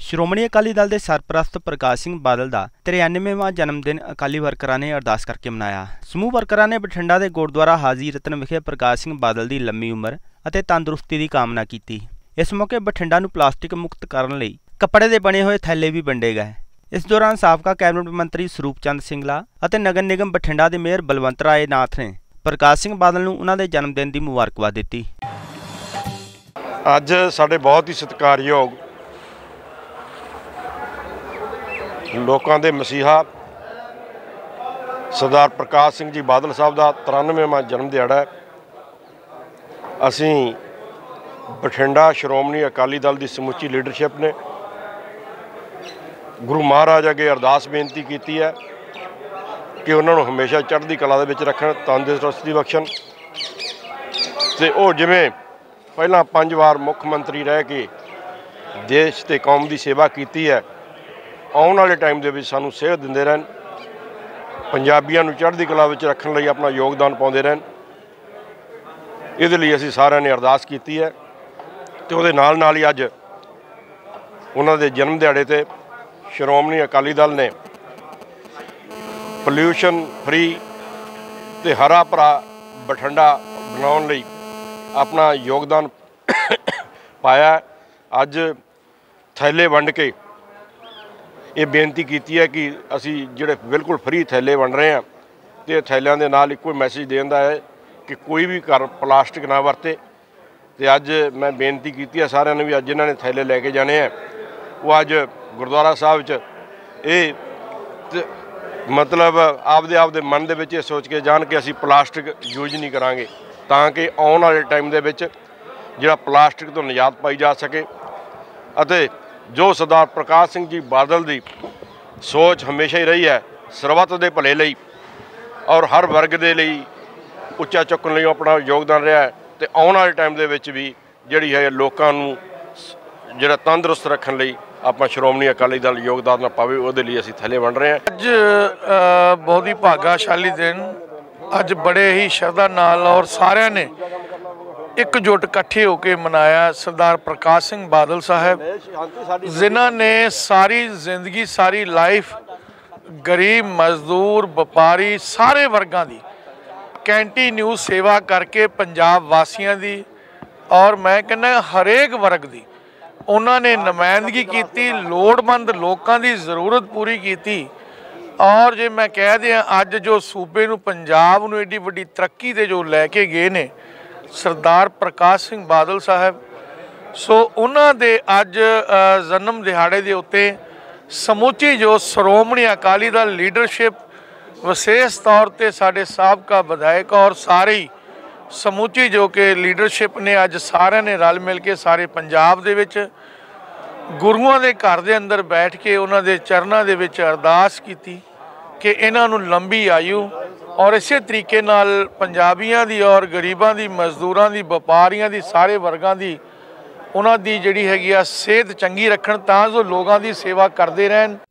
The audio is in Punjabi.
ਸ਼੍ਰੋਮਣੀ ਅਕਾਲੀ ਦਲ ਦੇ ਸਰਪ੍ਰਸਤ ਪ੍ਰਕਾਸ਼ ਸਿੰਘ ਬਾਦਲ ਦਾ 93ਵਾਂ ਜਨਮ ਦਿਨ ਅਕਾਲੀ ਵਰਕਰਾਂ ਨੇ ਅਰਦਾਸ ਕਰਕੇ ਮਨਾਇਆ। ਸਮੂਹ ਵਰਕਰਾਂ ਨੇ ਬਠਿੰਡਾ ਦੇ ਗੁਰਦੁਆਰਾ ਹਾਜੀ ਰਤਨ ਵਿਖੇ ਪ੍ਰਕਾਸ਼ ਸਿੰਘ ਬਾਦਲ ਦੀ ਲੰਮੀ ਉਮਰ ਅਤੇ ਤੰਦਰੁਸਤੀ ਦੀ ਕਾਮਨਾ ਕੀਤੀ। ਇਸ ਮੌਕੇ ਬਠਿੰਡਾ ਨੂੰ ਪਲਾਸਟਿਕ ਮੁਕਤ ਕਰਨ ਲਈ ਕੱਪੜੇ ਦੇ ਬਣੇ ਹੋਏ ਥੈਲੇ ਵੀ ਵੰਡੇ ਗਏ। ਇਸ ਦੌਰਾਨ ਸਾਬਕਾ ਕੈਬਨਿਟ ਮੰਤਰੀ ਸਰੂਪ ਚੰਦ ਸਿੰਗਲਾ ਅਤੇ ਨਗਰ ਨਿਗਮ ਬਠਿੰਡਾ ਦੇ ਮੇਅਰ ਬਲਵੰਤ ਰਾਏ ਨਾਥ ਨੇ ਪ੍ਰਕਾਸ਼ ਸਿੰਘ ਬਾਦਲ ਨੂੰ ਉਹਨਾਂ ਦੇ ਜਨਮ ਦਿਨ ਦੀ ਮੁਬਾਰਕਬਾਦ ਦਿੱਤੀ। ਅੱਜ ਸਾਡੇ ਬਹੁਤ ਹੀ ਸਤਿਕਾਰਯੋਗ ਲੋਕਾਂ ਦੇ ਮਸੀਹਾ ਸਰਦਾਰ ਪ੍ਰਕਾਸ਼ ਸਿੰਘ ਜੀ ਬਾਦਲ ਸਾਹਿਬ ਦਾ 93ਵਾਂ ਜਨਮ ਦਿਹਾੜਾ ਹੈ। ਅਸੀਂ ਬਠਿੰਡਾ ਸ਼੍ਰੋਮਣੀ ਅਕਾਲੀ ਦਲ ਦੀ ਸਮੁੱਚੀ ਲੀਡਰਸ਼ਿਪ ਨੇ ਗੁਰੂ ਮਹਾਰਾਜ ਅੱਗੇ ਅਰਦਾਸ ਬੇਨਤੀ ਕੀਤੀ ਹੈ ਕਿ ਉਹਨਾਂ ਨੂੰ ਹਮੇਸ਼ਾ ਚੜ੍ਹਦੀ ਕਲਾ ਦੇ ਵਿੱਚ ਰੱਖਣ, ਤੰਦਰੁਸਤੀ ਬਖਸ਼ਣ ਤੇ ਉਹ ਜਿਵੇਂ ਪਹਿਲਾਂ 5 ਵਾਰ ਮੁੱਖ ਮੰਤਰੀ ਰਹਿ ਕੇ ਦੇਸ਼ ਤੇ ਕੌਮ ਦੀ ਸੇਵਾ ਕੀਤੀ ਹੈ, ਆਉਣ ਵਾਲੇ ਟਾਈਮ ਦੇ ਵਿੱਚ ਸਾਨੂੰ ਸੇਧ ਦਿੰਦੇ ਰਹਿਣ, ਪੰਜਾਬੀਆਂ ਨੂੰ ਚੜ੍ਹਦੀ ਕਲਾ ਵਿੱਚ ਰੱਖਣ ਲਈ ਆਪਣਾ ਯੋਗਦਾਨ ਪਾਉਂਦੇ ਰਹਿਣ। ਇਹਦੇ ਲਈ ਅਸੀਂ ਸਾਰਿਆਂ ਨੇ ਅਰਦਾਸ ਕੀਤੀ ਹੈ ਤੇ ਉਹਦੇ ਨਾਲ ਨਾਲ ਹੀ ਅੱਜ ਉਹਨਾਂ ਦੇ ਜਨਮ ਦਿਹਾੜੇ ਤੇ ਸ਼੍ਰੋਮਣੀ ਅਕਾਲੀ ਦਲ ਨੇ ਪੋਲਿਊਸ਼ਨ ਫਰੀ ਤੇ ਹਰਾ ਭਰਾ ਬਠਿੰਡਾ ਬਣਾਉਣ ਲਈ ਆਪਣਾ ਯੋਗਦਾਨ ਪਾਇਆ। ਅੱਜ ਥੈਲੇ ਵੰਡ ਕੇ ਇਹ ਬੇਨਤੀ ਕੀਤੀ ਹੈ ਕਿ ਅਸੀਂ ਜਿਹੜੇ ਬਿਲਕੁਲ ਫਰੀ ਥੈਲੇ ਵੰਡ ਰਹੇ ਹਾਂ ਤੇ ਥੈਲਿਆਂ ਦੇ ਨਾਲ ਇੱਕੋ ਮੈਸੇਜ ਦੇਣ ਦਾ ਹੈ ਕਿ ਕੋਈ ਵੀ ਘਰ ਪਲਾਸਟਿਕ ਨਾ ਵਰਤੇ। ਤੇ ਅੱਜ ਮੈਂ ਬੇਨਤੀ ਕੀਤੀ ਹੈ ਸਾਰਿਆਂ ਨੂੰ ਵੀ ਅੱਜ ਇਹਨਾਂ ਨੇ ਥੈਲੇ ਲੈ ਕੇ ਜਾਣੇ ਆ ਉਹ ਅੱਜ ਗੁਰਦੁਆਰਾ ਸਾਹਿਬ 'ਚ ਇਹ ਮਤਲਬ ਆਪਦੇ ਮਨ ਦੇ ਵਿੱਚ ਇਹ ਸੋਚ ਕੇ ਜਾਣ ਕਿ ਅਸੀਂ ਪਲਾਸਟਿਕ ਯੂਜ਼ ਨਹੀਂ ਕਰਾਂਗੇ, ਤਾਂ ਕਿ ਆਉਣ ਵਾਲੇ ਟਾਈਮ ਦੇ ਵਿੱਚ ਜਿਹੜਾ ਪਲਾਸਟਿਕ ਤੋਂ ਨਿਜਾਤ ਪਾਈ ਜਾ ਸਕੇ। ਅਤੇ ਜੋ ਸਰਦਾਰ ਪ੍ਰਕਾਸ਼ ਸਿੰਘ ਜੀ ਬਾਦਲ ਦੀ ਸੋਚ ਹਮੇਸ਼ਾ ਹੀ ਰਹੀ ਹੈ ਸਰਬੱਤ ਦੇ ਭਲੇ ਲਈ ਔਰ ਹਰ ਵਰਗ ਦੇ ਲਈ ਉੱਚਾ ਚੁੱਕਣ ਲਈ ਆਪਣਾ ਯੋਗਦਾਨ ਰਿਹਾ ਹੈ ਤੇ ਆਉਣ ਵਾਲੇ ਟਾਈਮ ਦੇ ਵਿੱਚ ਵੀ ਜਿਹੜੀ ਹੈ ਲੋਕਾਂ ਨੂੰ ਜਿਹੜਾ ਤੰਦਰੁਸਤ ਰੱਖਣ ਲਈ ਆਪਾਂ ਸ਼੍ਰੋਮਣੀ ਅਕਾਲੀ ਦਲ ਯੋਗਦਾਨ ਨਾ ਪਾਵੇ, ਉਹਦੇ ਲਈ ਅਸੀਂ ਥੈਲੇ ਵੰਡ ਰਹੇ ਹਾਂ। ਅੱਜ ਬਹੁਤ ਹੀ ਭਾਗਾਸ਼ਾਲੀ ਦਿਨ, ਅੱਜ ਬੜੇ ਹੀ ਸ਼ਰਧਾ ਨਾਲ ਔਰ ਸਾਰਿਆਂ ਨੇ ਇਕਜੁੱਟ ਇਕੱਠੇ ਹੋ ਕੇ ਮਨਾਇਆ। ਸਰਦਾਰ ਪ੍ਰਕਾਸ਼ ਸਿੰਘ ਬਾਦਲ ਸਾਹਿਬ ਜਿਨ੍ਹਾਂ ਨੇ ਸਾਰੀ ਜ਼ਿੰਦਗੀ ਸਾਰੀ ਲਾਈਫ ਗਰੀਬ ਮਜ਼ਦੂਰ ਵਪਾਰੀ ਸਾਰੇ ਵਰਗਾਂ ਦੀ ਕੰਟੀਨਿਊ ਸੇਵਾ ਕਰਕੇ ਪੰਜਾਬ ਵਾਸੀਆਂ ਦੀ ਔਰ ਮੈਂ ਕਹਿੰਦਾ ਹਰੇਕ ਵਰਗ ਦੀ ਉਹਨਾਂ ਨੇ ਨੁਮਾਇੰਦਗੀ ਕੀਤੀ, ਲੋੜਵੰਦ ਲੋਕਾਂ ਦੀ ਜ਼ਰੂਰਤ ਪੂਰੀ ਕੀਤੀ। ਔਰ ਜੇ ਮੈਂ ਕਹਿ ਦਿਆਂ ਅੱਜ ਜੋ ਸੂਬੇ ਨੂੰ ਪੰਜਾਬ ਨੂੰ ਏਡੀ ਵੱਡੀ ਤਰੱਕੀ ਦੇ ਜੋ ਲੈ ਕੇ ਗਏ ਨੇ ਸਰਦਾਰ ਪ੍ਰਕਾਸ਼ ਸਿੰਘ ਬਾਦਲ ਸਾਹਿਬ, ਸੋ ਉਹਨਾਂ ਦੇ ਅੱਜ ਜਨਮ ਦਿਹਾੜੇ ਦੇ ਉੱਤੇ ਸਮੁੱਚੀ ਜੋ ਸ਼੍ਰੋਮਣੀ ਅਕਾਲੀ ਦਲ ਲੀਡਰਸ਼ਿਪ ਵਿਸ਼ੇਸ਼ ਤੌਰ 'ਤੇ ਸਾਡੇ ਸਾਬਕਾ ਵਿਧਾਇਕ ਔਰ ਸਾਰੇ ਸਮੁੱਚੀ ਜੋ ਕਿ ਲੀਡਰਸ਼ਿਪ ਨੇ ਅੱਜ ਸਾਰਿਆਂ ਨੇ ਰਲ ਮਿਲ ਕੇ ਸਾਰੇ ਪੰਜਾਬ ਦੇ ਵਿੱਚ ਗੁਰੂਆਂ ਦੇ ਘਰ ਦੇ ਅੰਦਰ ਬੈਠ ਕੇ ਉਹਨਾਂ ਦੇ ਚਰਨਾਂ ਦੇ ਵਿੱਚ ਅਰਦਾਸ ਕੀਤੀ ਕਿ ਇਹਨਾਂ ਨੂੰ ਲੰਬੀ ਆਯੂ ਔਰ ਇਸੇ ਤਰੀਕੇ ਨਾਲ ਪੰਜਾਬੀਆਂ ਦੀ ਔਰ ਗਰੀਬਾਂ ਦੀ ਮਜ਼ਦੂਰਾਂ ਦੀ ਵਪਾਰੀਆਂ ਦੀ ਸਾਰੇ ਵਰਗਾਂ ਦੀ ਉਹਨਾਂ ਦੀ ਜਿਹੜੀ ਹੈਗੀ ਆ ਸਿਹਤ ਚੰਗੀ ਰੱਖਣ ਤਾਂ ਜੋ ਲੋਕਾਂ ਦੀ ਸੇਵਾ ਕਰਦੇ ਰਹਿਣ।